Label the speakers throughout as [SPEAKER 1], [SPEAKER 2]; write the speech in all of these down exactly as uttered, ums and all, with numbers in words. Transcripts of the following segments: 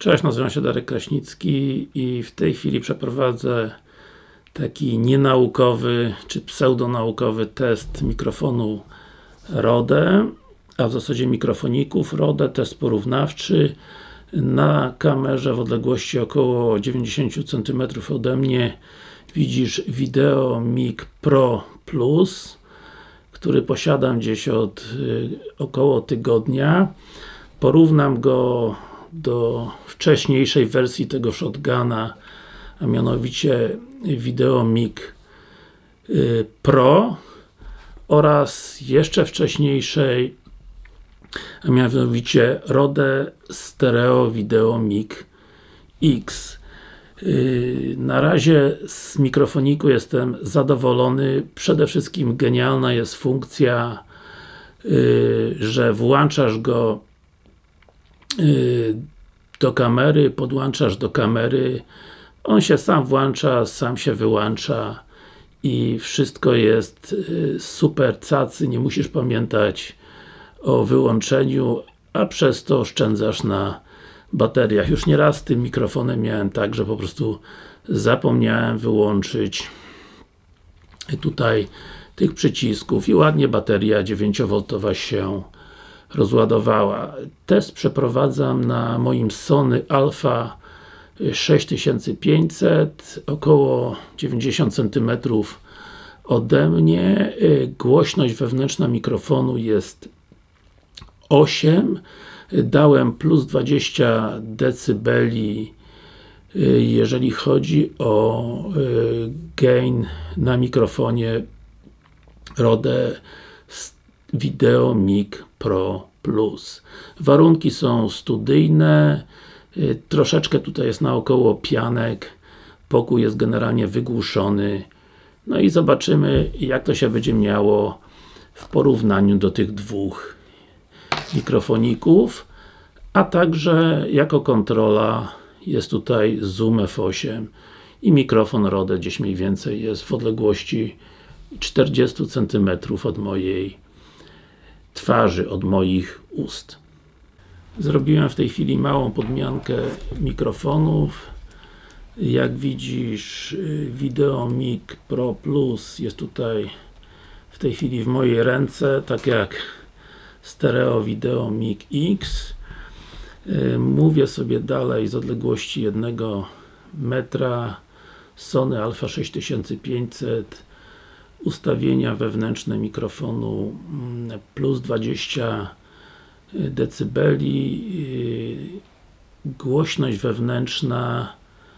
[SPEAKER 1] Cześć, nazywam się Darek Kraśnicki i w tej chwili przeprowadzę taki nienaukowy, czy pseudonaukowy test mikrofonu Rode, a w zasadzie mikrofoników Rode, test porównawczy na kamerze w odległości około dziewięćdziesiąt centymetrów ode mnie widzisz Videomic Pro Plus, który posiadam gdzieś od y, około tygodnia. Porównam go do wcześniejszej wersji tego shotguna, a mianowicie Videomic Pro oraz jeszcze wcześniejszej, a mianowicie Rode Stereo Videomic X. Na razie z mikrofoniku jestem zadowolony. Przede wszystkim genialna jest funkcja, że włączasz go do kamery, podłączasz do kamery, on się sam włącza, sam się wyłącza i wszystko jest super cacy, nie musisz pamiętać o wyłączeniu, a przez to oszczędzasz na bateriach. Już nieraz z tym mikrofonem miałem tak, że po prostu zapomniałem wyłączyć tutaj tych przycisków i ładnie bateria dziewięciowoltowa się rozładowała. Test przeprowadzam na moim Sony Alpha sześć tysięcy pięćset, około dziewięćdziesiąt centymetrów ode mnie. Głośność wewnętrzna mikrofonu jest osiem. Dałem plus dwadzieścia decybeli, jeżeli chodzi o gain na mikrofonie Rode Videomic Pro Plus. Warunki są studyjne, troszeczkę tutaj jest naokoło pianek, pokój jest generalnie wygłuszony, no i zobaczymy, jak to się będzie miało w porównaniu do tych dwóch mikrofoników, a także jako kontrola jest tutaj Zoom F osiem i mikrofon Rode gdzieś mniej więcej jest w odległości czterdzieści centymetrów od mojej twarzy, od moich ust. Zrobiłem w tej chwili małą podmiankę mikrofonów. Jak widzisz, Videomic Pro Plus jest tutaj w tej chwili w mojej ręce, tak jak Stereo Videomic X. Mówię sobie dalej z odległości jednego metra Sony Alpha sześć tysięcy pięćset, ustawienia wewnętrzne mikrofonu plus dwadzieścia decybeli, głośność wewnętrzna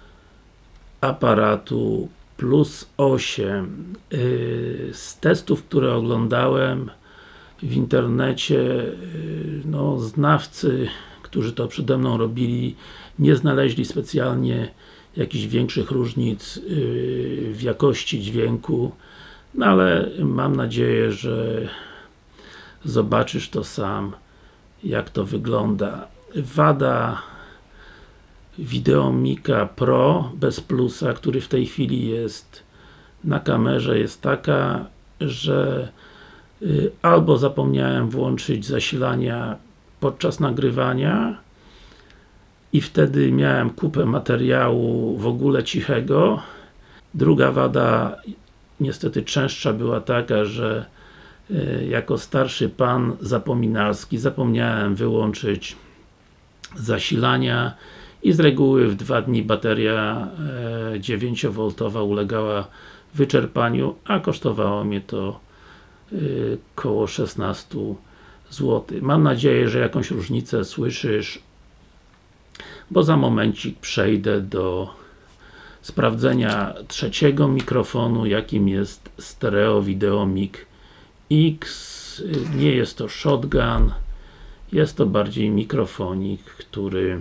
[SPEAKER 1] aparatu plus osiem. Z testów, które oglądałem w internecie, no znawcy, którzy to przede mną robili, nie znaleźli specjalnie jakichś większych różnic w jakości dźwięku, no ale mam nadzieję, że zobaczysz to sam, jak to wygląda. Wada Videomica Pro bez plusa, który w tej chwili jest na kamerze, jest taka, że albo zapomniałem włączyć zasilania podczas nagrywania i wtedy miałem kupę materiału w ogóle cichego. Druga wada, niestety częstsza, była taka, że jako starszy pan zapominalski zapomniałem wyłączyć zasilania i z reguły w dwa dni bateria dziewięciowoltowa ulegała wyczerpaniu, a kosztowało mnie to około szesnaście złotych. Mam nadzieję, że jakąś różnicę słyszysz, bo za momencik przejdę do sprawdzenia trzeciego mikrofonu, jakim jest Stereo Videomic X. Nie jest to shotgun, jest to bardziej mikrofonik, który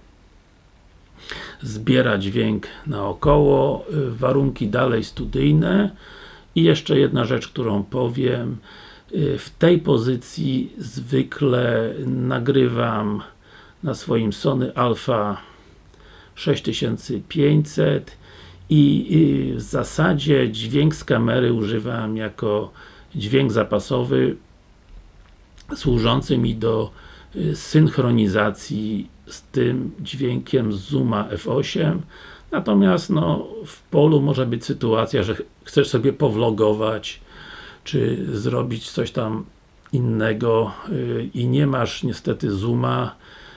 [SPEAKER 1] zbiera dźwięk naokoło. Warunki dalej studyjne. I jeszcze jedna rzecz, którą powiem. W tej pozycji zwykle nagrywam na swoim Sony Alpha sześć tysięcy pięćset i w zasadzie dźwięk z kamery używam jako dźwięk zapasowy służący mi do synchronizacji z tym dźwiękiem z Zooma F osiem, natomiast no, w polu może być sytuacja, że chcesz sobie powlogować, czy zrobić coś tam innego yy, i nie masz niestety Zooma,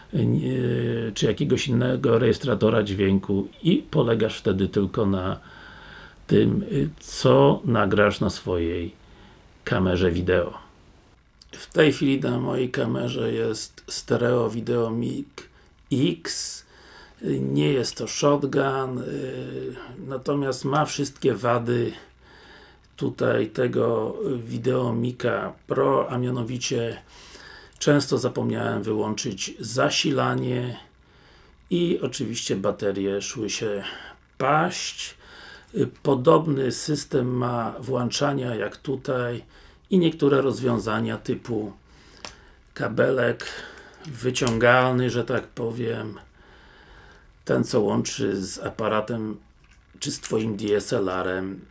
[SPEAKER 1] yy, czy jakiegoś innego rejestratora dźwięku i polegasz wtedy tylko na tym, yy, co nagrasz na swojej kamerze wideo. W tej chwili na mojej kamerze jest stereo video mic X. Nie jest to shotgun, yy, natomiast ma wszystkie wady tutaj tego Videomica Pro, a mianowicie często zapomniałem wyłączyć zasilanie i oczywiście baterie szły się paść. Podobny system ma włączania jak tutaj i niektóre rozwiązania typu kabelek wyciągalny, że tak powiem, ten co łączy z aparatem czy z Twoim D S L R-em.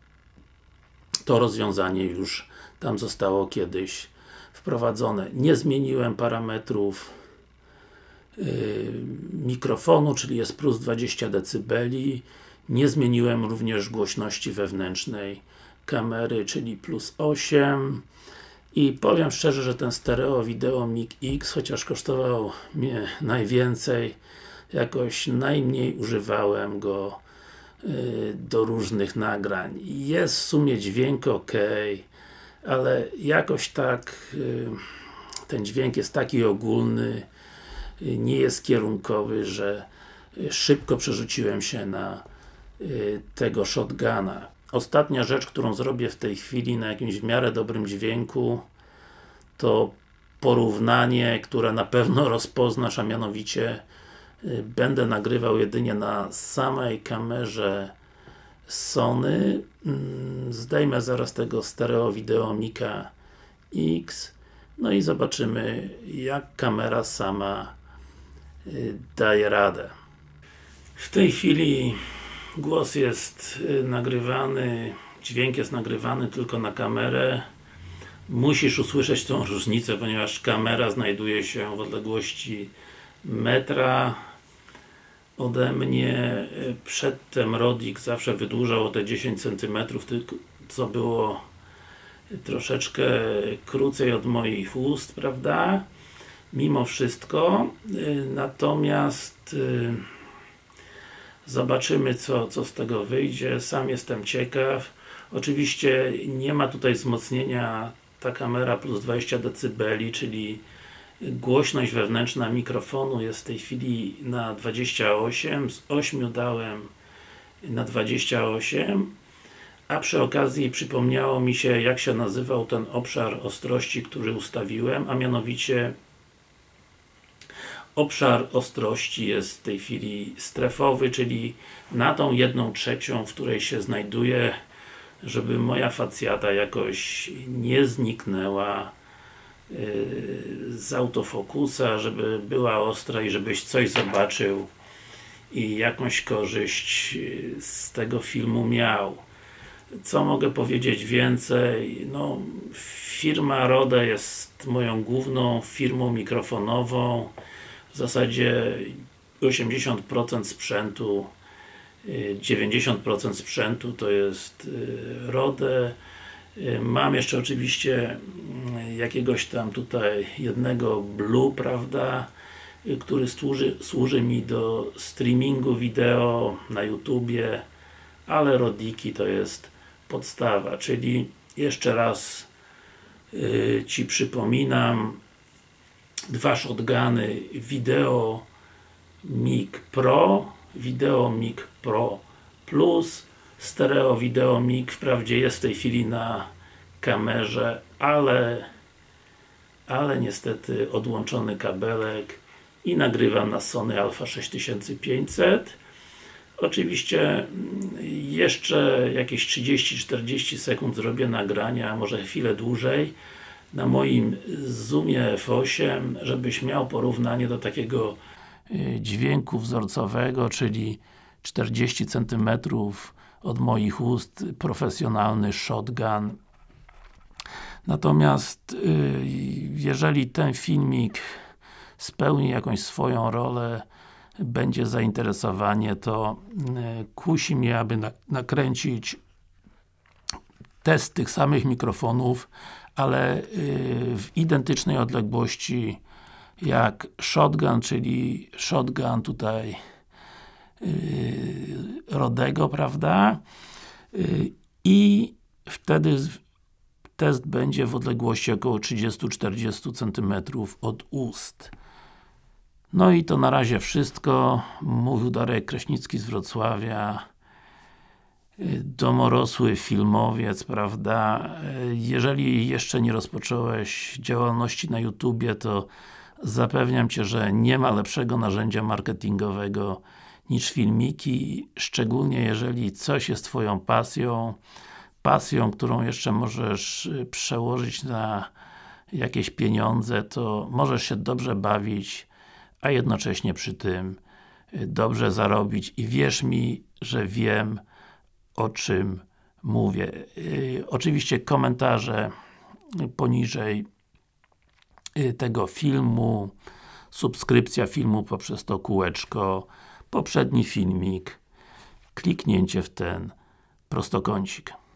[SPEAKER 1] To rozwiązanie już tam zostało kiedyś wprowadzone. Nie zmieniłem parametrów yy, mikrofonu, czyli jest plus dwadzieścia decybeli. Nie zmieniłem również głośności wewnętrznej kamery, czyli plus osiem. I powiem szczerze, że ten stereo video mic X, chociaż kosztował mnie najwięcej, jakoś najmniej używałem go do różnych nagrań. Jest w sumie dźwięk ok, ale jakoś tak ten dźwięk jest taki ogólny, nie jest kierunkowy, że szybko przerzuciłem się na tego shotguna. Ostatnia rzecz, którą zrobię w tej chwili na jakimś w miarę dobrym dźwięku, to porównanie, które na pewno rozpoznasz, a mianowicie będę nagrywał jedynie na samej kamerze Sony. Zdejmę zaraz tego stereo video Mica X, no i zobaczymy, jak kamera sama daje radę. W tej chwili głos jest nagrywany, dźwięk jest nagrywany tylko na kamerę. Musisz usłyszeć tą różnicę, ponieważ kamera znajduje się w odległości metra ode mnie. Przedtem Rodik zawsze wydłużał o te dziesięć centymetrów, co było troszeczkę krócej od moich ust, prawda? Mimo wszystko. Natomiast zobaczymy, co, co z tego wyjdzie. Sam jestem ciekaw. Oczywiście nie ma tutaj wzmocnienia ta kamera plus dwadzieścia decybeli, czyli głośność wewnętrzna mikrofonu jest w tej chwili na dwadzieścia osiem, z ośmiu dałem na dwadzieścia osiem, a przy okazji przypomniało mi się, jak się nazywał ten obszar ostrości, który ustawiłem, a mianowicie obszar ostrości jest w tej chwili strefowy, czyli na tą jedną trzecią, w której się znajduje, żeby moja facjata jakoś nie zniknęła z autofokusa, żeby była ostra i żebyś coś zobaczył i jakąś korzyść z tego filmu miał. Co mogę powiedzieć więcej? No, firma Rode jest moją główną firmą mikrofonową. W zasadzie osiemdziesiąt procent sprzętu, dziewięćdziesiąt procent sprzętu to jest Rode. Mam jeszcze oczywiście jakiegoś tam tutaj jednego Blue, prawda, który służy, służy mi do streamingu wideo na YouTubie, ale Rodiki to jest podstawa, czyli jeszcze raz yy, Ci przypominam, dwa shotguny Video Mic Pro, Video Mic Pro Plus, stereo Video Mic, wprawdzie jest w tej chwili na kamerze, ale ale niestety odłączony kabelek i nagrywam na Sony Alpha sześć tysięcy pięćset. Oczywiście jeszcze jakieś trzydzieści czterdzieści sekund zrobię nagrania, może chwilę dłużej na moim Zoomie F osiem, żebyś miał porównanie do takiego dźwięku wzorcowego, czyli czterdzieści centymetrów od moich ust, profesjonalny shotgun. Natomiast jeżeli ten filmik spełni jakąś swoją rolę, będzie zainteresowanie, to kusi mnie, aby nakręcić test tych samych mikrofonów, ale w identycznej odległości jak Shotgun, czyli Shotgun tutaj Rodego, prawda? I wtedy test będzie w odległości około trzydzieści do czterdziestu centymetrów od ust. No i to na razie wszystko. Mówił Darek Kraśnicki z Wrocławia. Domorosły filmowiec, prawda? Jeżeli jeszcze nie rozpocząłeś działalności na YouTubie, to zapewniam Cię, że nie ma lepszego narzędzia marketingowego niż filmiki, szczególnie jeżeli coś jest Twoją pasją, pasją, którą jeszcze możesz przełożyć na jakieś pieniądze, to możesz się dobrze bawić, a jednocześnie przy tym dobrze zarobić i wierz mi, że wiem, o czym mówię. Yy, oczywiście komentarze poniżej tego filmu, subskrypcja filmu poprzez to kółeczko, poprzedni filmik, kliknięcie w ten prostokącik.